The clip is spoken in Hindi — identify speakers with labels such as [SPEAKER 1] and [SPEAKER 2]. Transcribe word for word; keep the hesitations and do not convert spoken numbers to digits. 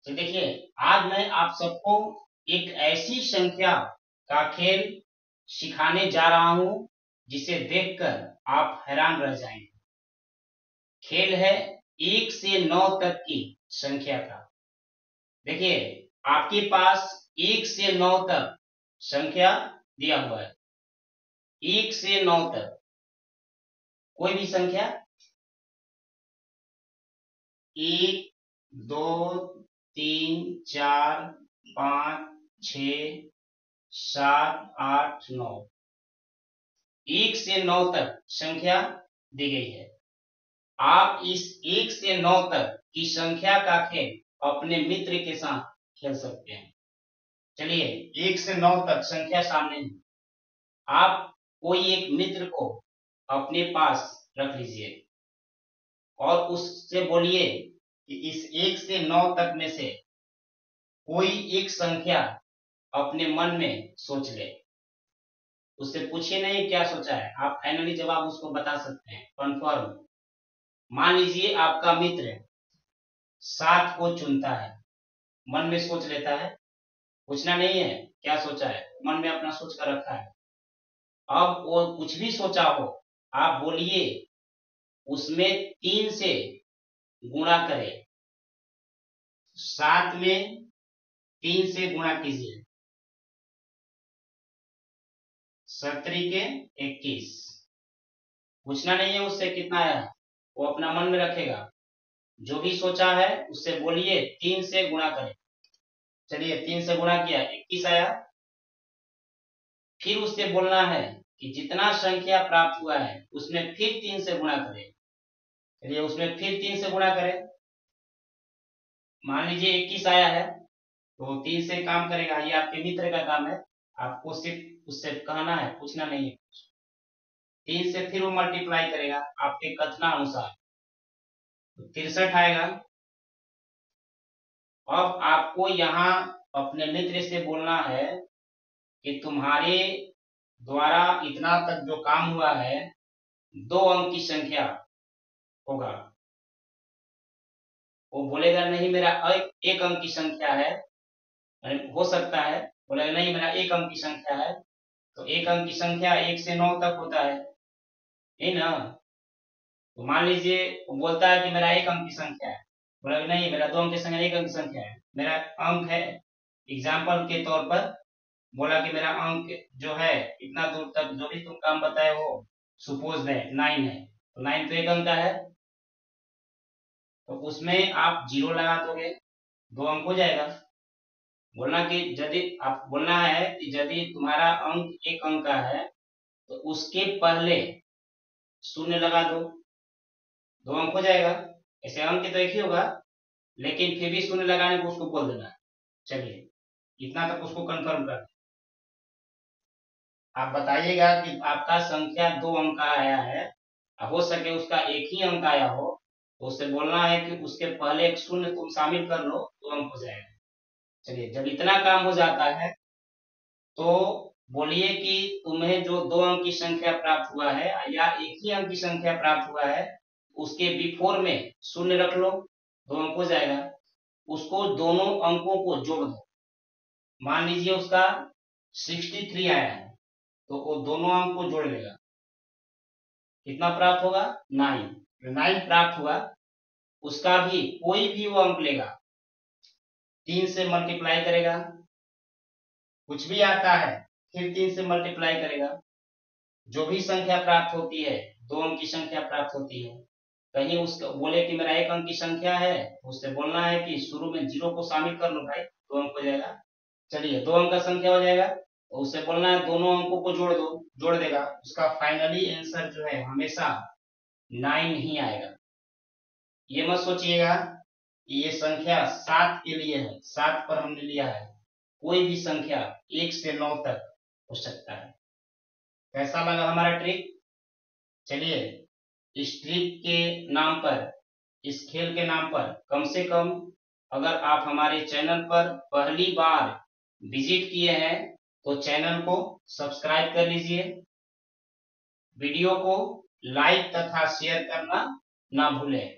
[SPEAKER 1] तो देखिए, आज मैं आप सबको एक ऐसी संख्या का खेल सिखाने जा रहा हूं जिसे देखकर आप हैरान रह जाएंगे। खेल है एक से नौ तक की संख्या का। देखिए, आपके पास एक से नौ तक संख्या दिया हुआ है। एक से नौ तक कोई भी संख्या, एक, दो, तीन, चार, पांच, छ, सात, आठ, नौ, एक से नौ तक संख्या दी गई है। आप इस एक से नौ तक की संख्या का खेल अपने मित्र के साथ खेल सकते हैं। चलिए, एक से नौ तक संख्या सामने है। आप कोई एक मित्र को अपने पास रख लीजिए और उससे बोलिए कि इस एक से नौ तक में से कोई एक संख्या अपने मन में सोच ले। उससे पूछिए नहीं क्या सोचा है, आप फाइनली जवाब उसको बता सकते हैं, कंफर्म। मान लीजिए आपका मित्र सात को चुनता है, मन में सोच लेता है, पूछना नहीं है क्या सोचा है, मन में अपना सोच कर रखा है। अब वो कुछ भी सोचा हो, आप बोलिए उसमें तीन से गुणा करे। सात में तीन से गुणा कीजिए, सत्रह के इक्कीस। पूछना नहीं है उससे कितना आया, वो अपना मन में रखेगा। जो भी सोचा है उससे बोलिए तीन से गुणा करें। चलिए, तीन से गुणा किया, इक्कीस आया। फिर उससे बोलना है कि जितना संख्या प्राप्त हुआ है उसमें फिर तीन से गुणा करें। चलिए, उसमें फिर तीन से गुणा करें। मान लीजिए इक्कीस आया है तो तीन से काम करेगा। ये आपके मित्र का काम है, आपको सिर्फ उससे कहना है, पूछना नहीं है। तीन से फिर वो मल्टीप्लाई करेगा आपके कथनानुसार, तो तिरसठ आएगा। अब आपको यहाँ अपने मित्र से बोलना है कि तुम्हारे द्वारा इतना तक जो काम हुआ है दो अंक की संख्या होगा। वो बोलेगा नहीं मेरा एक अंक की संख्या है, हो सकता है बोलेगा नहीं मेरा एक अंक की संख्या है। तो एक अंक की संख्या एक से नौ तक होता है, है ना। तो मान लीजिए वो बोलता है कि मेरा एक अंक की संख्या है, बोलेगा नहीं मेरा दो अंक की संख्या, एक अंक की संख्या है, मेरा अंक है। एग्जाम्पल के तौर पर बोला कि मेरा अंक जो है इतना दूर तक जो भी तुम काम बताए हो, सुपोज है नाइन है, तो नाइन तो एक अंक का है, तो उसमें आप जीरो लगा दोगे, दो अंक हो जाएगा। बोलना कि यदि आप बोलना है कि यदि तुम्हारा अंक एक अंक का है तो उसके पहले शून्य लगा दो, दो अंक हो जाएगा। ऐसे अंक तो एक ही होगा, लेकिन फिर भी शून्य लगाने को उसको बोल देना। चलिए, इतना तक उसको कंफर्म कर। आप बताइएगा कि आपका संख्या दो अंक का आया है, हो सके उसका एक ही अंक आया हो, तो उससे बोलना है कि उसके पहले एक शून्य तुम शामिल कर लो, दो अंक हो जाएगा। चलिए, जब इतना काम हो जाता है तो बोलिए कि तुम्हें जो दो अंक की संख्या प्राप्त हुआ है या एक ही अंक की संख्या प्राप्त हुआ है, उसके बिफोर में शून्य रख लो, दो अंक हो जाएगा। उसको दोनों अंकों को जोड़ दो। मान लीजिए उसका तिरसठ आया है, तो वो दोनों अंक को जोड़ लेगा, कितना प्राप्त होगा, नाइन। जो नाइन प्राप्त हुआ उसका भी कोई भी वो अंक लेगा, तीन से मल्टीप्लाई करेगा, कुछ भी आता है फिर तीन से मल्टीप्लाई करेगा। जो भी संख्या प्राप्त होती है, दो अंक की संख्या प्राप्त होती है, कहीं उसको बोले कि मेरा एक अंक की संख्या है, उससे बोलना है कि शुरू में जीरो को शामिल कर लो भाई, दो अंक हो जाएगा। चलिए, दो अंक का संख्या हो जाएगा, तो उससे बोलना है दोनों अंकों को जोड़ दो, जोड़ देगा। उसका फाइनली आंसर जो है हमेशा नाइन ही आएगा। ये मत सोचिएगा कि ये संख्या सात के लिए है, सात पर हमने लिया है। कोई भी संख्या एक से नौ तक हो सकता है। कैसा लगा हमारा ट्रिक? चलिए, इस ट्रिक के नाम पर, इस खेल के नाम पर कम से कम अगर आप हमारे चैनल पर पहली बार विजिट किए हैं तो चैनल को सब्सक्राइब कर लीजिए, वीडियो को लाइक तथा शेयर करना ना भूलें।